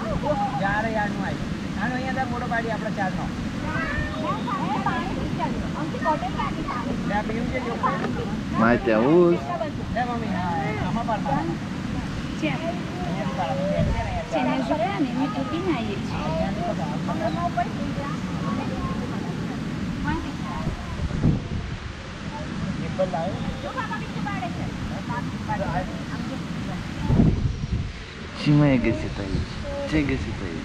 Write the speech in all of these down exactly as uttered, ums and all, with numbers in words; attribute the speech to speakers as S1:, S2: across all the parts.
S1: ચાર યારનું આવી આનો અહીંયા મોટો પાડી આપણે ચારનો
S2: Mate aús.
S3: Cine jucane, mi tu bine aici.
S2: Ce mai ai găsit aici? Ce ai găsit aici?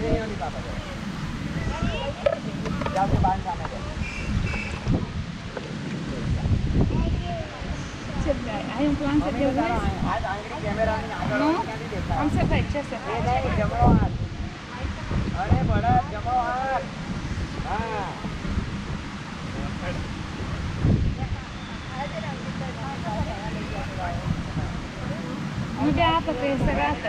S3: Ai un plan să te uiți? Nu? Am să faci, ce să faci? Nu dea apă, că e sărată.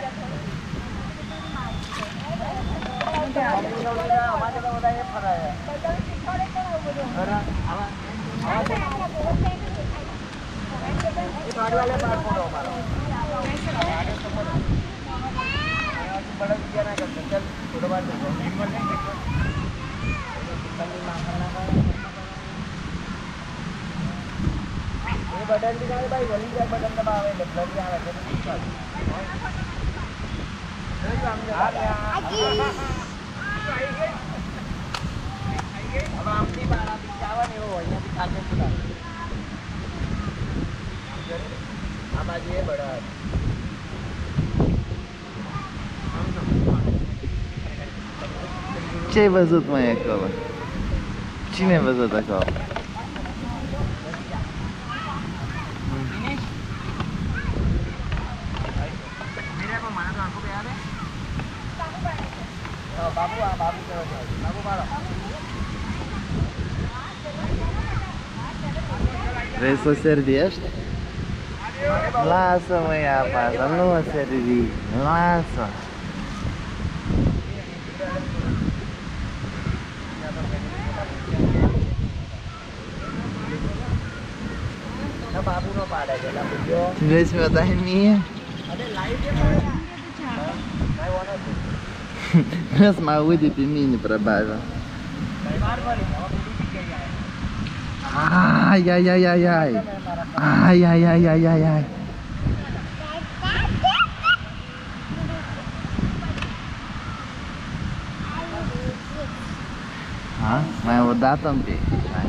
S3: Nu dea apă.
S1: Button दिखाए भाई जल्दी से बटन दबावे लग गया है अब आमती बारा दिखावा नहीं हो यहाँ दिखा के सुना अब आज ये बड़ा
S2: Ce ai văzut mai acolo? Cine ai văzut acolo?
S1: बाबू आ बाबू चलो बाबू मारो
S2: Vrei să o servești? Lasă-mă ea pe asta, nu o servi. Lasă.
S1: बाबू नो पाड़े गेला बुझो
S2: Vrei să mi-o dai mie?
S1: अरे लाइट है मैं वाला
S2: Vreau să mă aude pe mine, probabil. Ai, ai, ai, ai, ai. Ai, ai, ai, ai, ai, ai. Ha? Mai o dată un pic. Hai.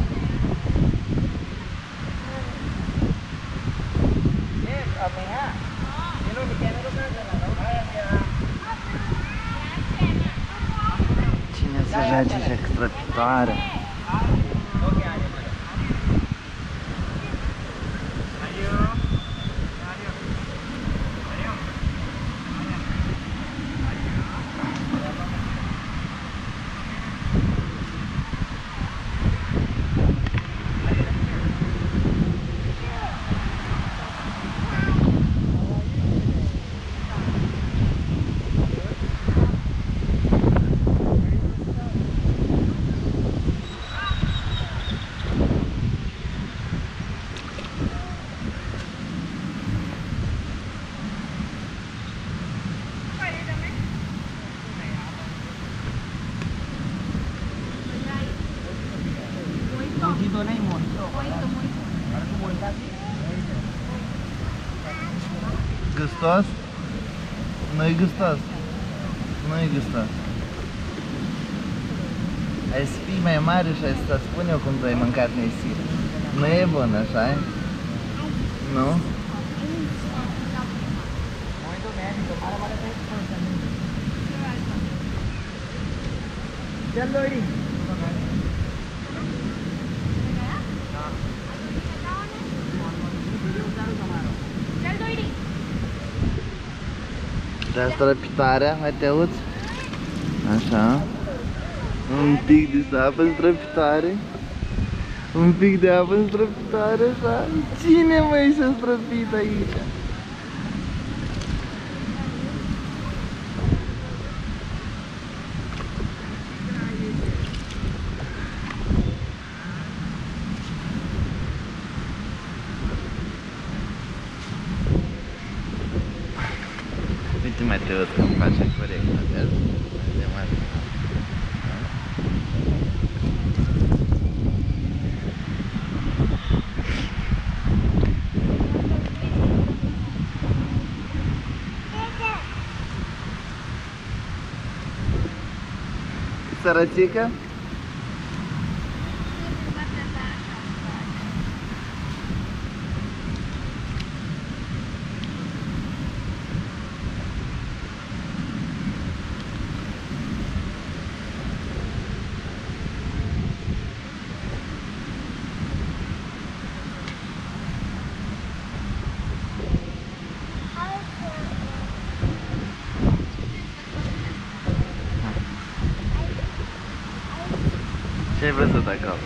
S2: Cine se joace și extrăpitoare?
S1: तो नहीं मोहितो
S2: Gustos? Nu-i gustos. Nu-i gustos. Ai să fii mai mare și ai să spun eu cum tu ai mâncat nesire. Nu e bun, așa e? Nu?
S1: चल लोड़ी
S2: Dar străpitoarea, mai te auzi? Așa. Un pic de apă în străpitoare. Un pic de apă în străpitoare, așa. Cine mai s-a străpit aici? Uite Mateus cum face corect. Vezi? Vedem asta. Sărățică? Ce-ai văzut acolo?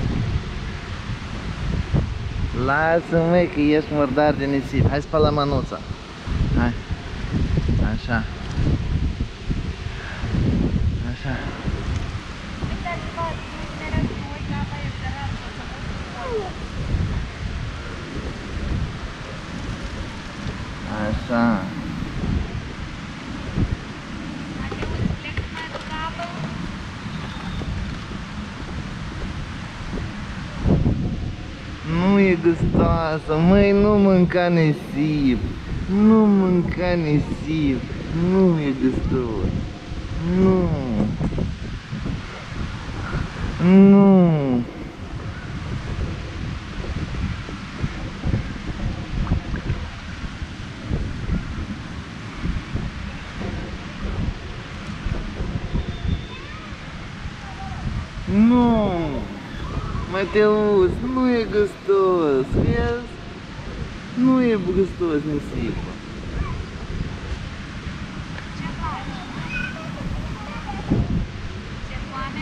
S2: Lasă-mă, că ești murdar de nisip. Hai spălă mânuța. Hai. Așa. Așa. Așa. Nu e gustoasă, măi, nu mânca nisip. Nu mânca nisip. Nu e gustos. Nu. Nu. Nu. Mateus, nu e gustos, vezi? Nu e gustos nisipul.
S3: Ce faci? Ce foame?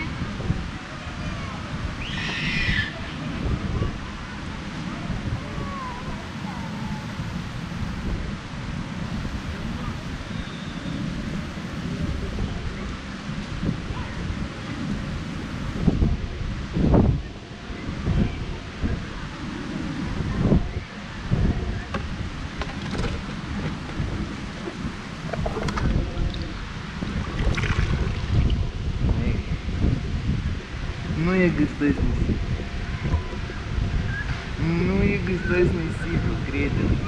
S2: Nu e gustos nisip. Nu e gustos nisipul, crede-mă.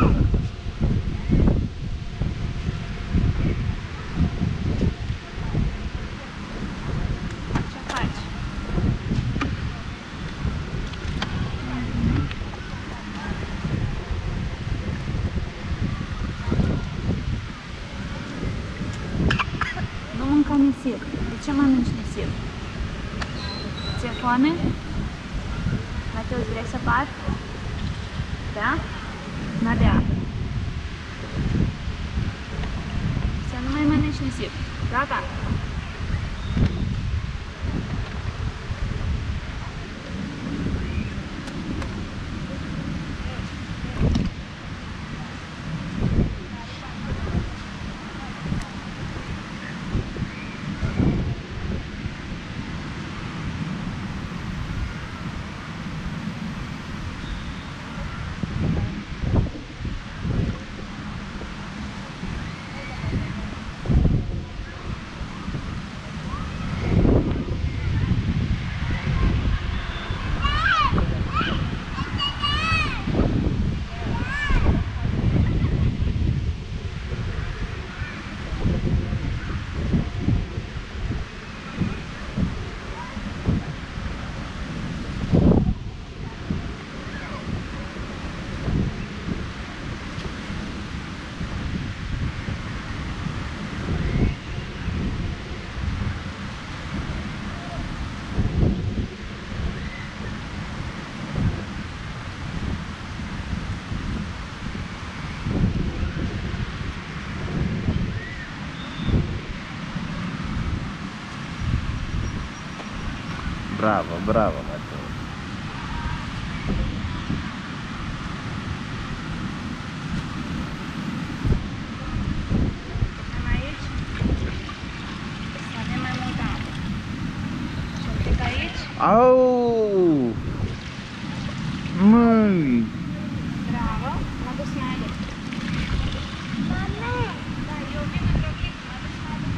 S3: Ce faci? Nu mânca nisip. De ce mănânci nisip? Ți-e foame? Mateus, vrei să bat? Da? Na bea. Să nu mai mănânci nisip. Gata?
S2: Bravo, bravo, Mateus.
S3: Avem aici? Să avem mai multă apă. Și un pic aici?
S2: Au! Măi!
S3: Bravo. Mă duc să mai aduc. Da, eu vin într-o clipă. Mă duc să mai aduc.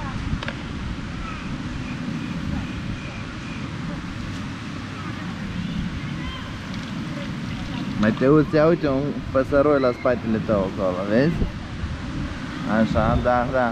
S2: Mateuț, ia uite un păsăroi la spatele tău acolo, vezi? Așa, da, da.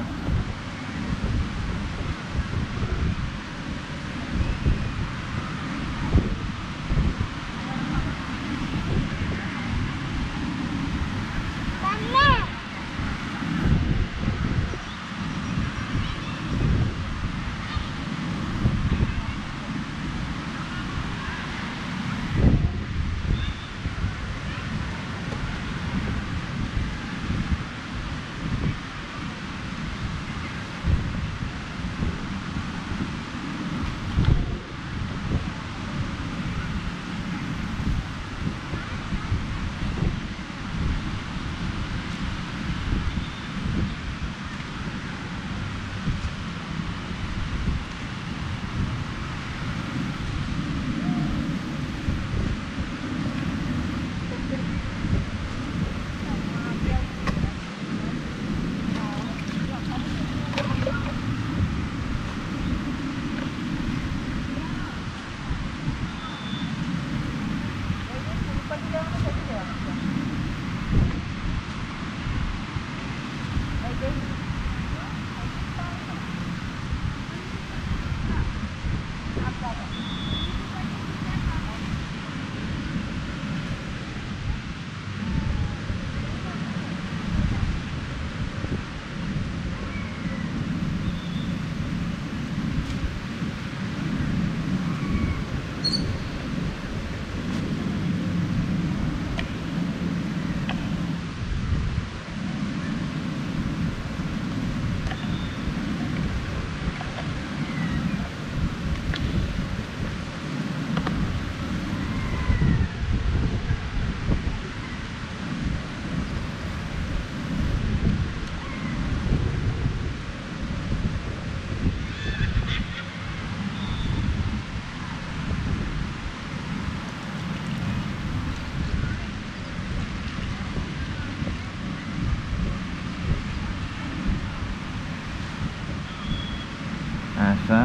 S2: Așa.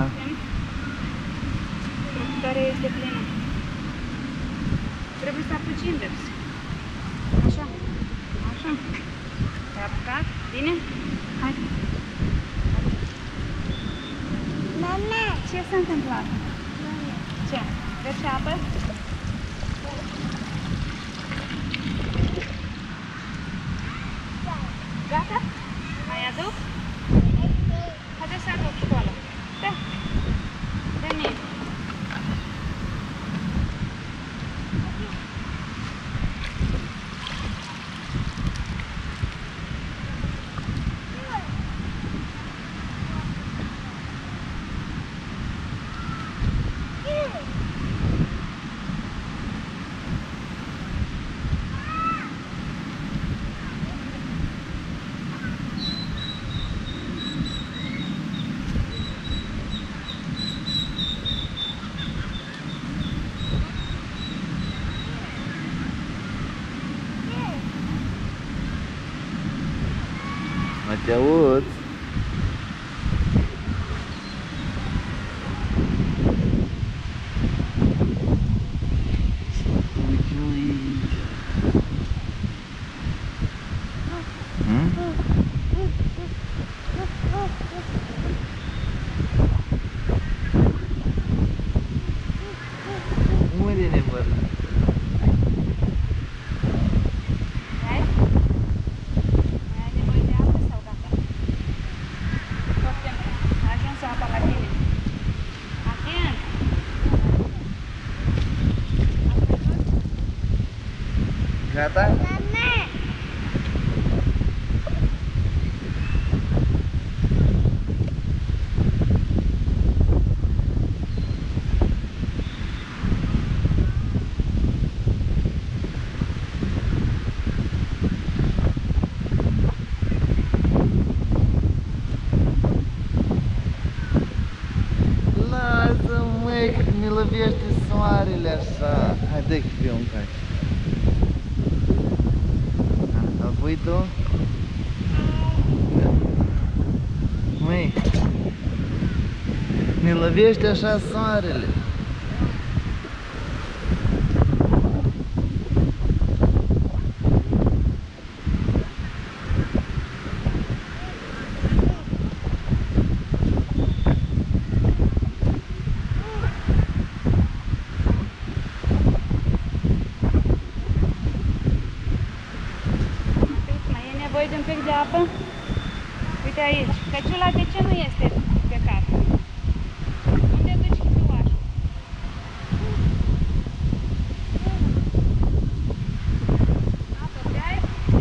S3: Care este plină. Trebuie să apuci invers. Așa. Așa. Te-ai apucat? Bine? Hai.
S4: Mama!
S3: Ce s-a întâmplat? Ce? Vrei și apă? Gata? Mai aduc? Haideți să aduc școala. Da. Veni.
S2: Mateuț. Uite, uite. Hmm? Unde ne văd?
S3: Hai? Mai ai nevoie de apă sau gata? Foarte bine. A ajuns apa la tine. Atent!
S2: Gata?
S4: Mama!
S2: Lasă, măi, că ne lovește soarele așa. Hai, dă-i că fiu un caci. Apoi tu? Da. Măi, ne lovește așa soarele.
S3: este pe cartă. Unde duci chipiuașul? Apă beai?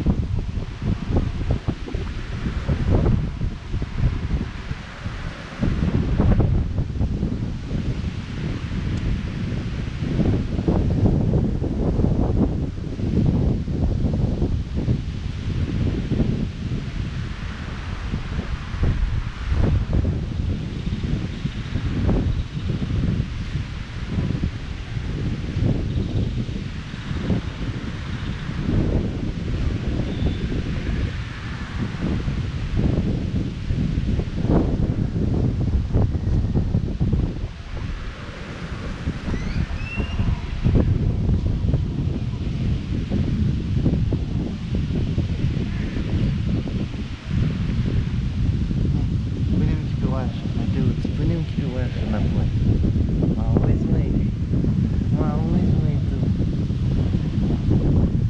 S2: Punem chipiuașul, Mateuț, punem chipiuașul înapoi. Mă auzi, măi? Mă auzi, măi, tu?